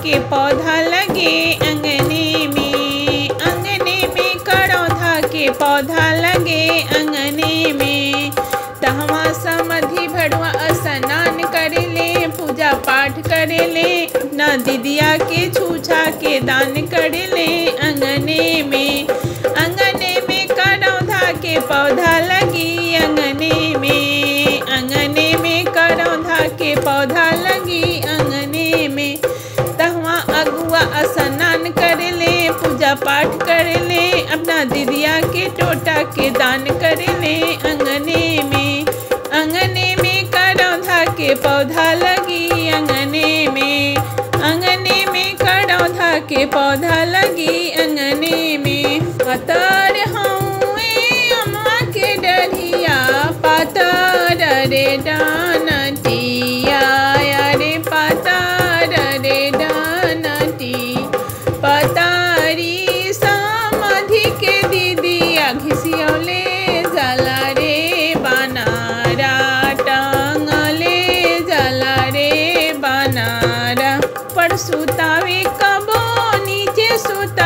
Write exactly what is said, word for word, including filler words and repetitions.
के पौधा लगे अंगने में, अंगने में करौधा के पौधा लगे अंगने में। तहवा समधि भड़वा स्नान करे ले, पूजा पाठ करे ले, ना दीदिया के छूछा के दान करे ले अंगने में। अंगने में करौधा के पौधा लगी अंगने में, अंगने में करौधा के पौधा लगी अंगने में। तहवा अगुआ स्नान करे ले, पूजा पाठ करे ले, अपना दीदिया के टोटा के दान करे ले अंगने में। अंगने में करौधा के पौधा लगी अंगने में, अंगने में करौधा के पौधा लगी अंगने में। पातर हउए अम्मा के डरिया, पातर रे डानटिया, रे पातर रे डानटी। पतारी समधि के दीदिया घिसियौले जला रे बनारा, टांगले जला रे बनारा। पर सुतावे कबो नीचे सुत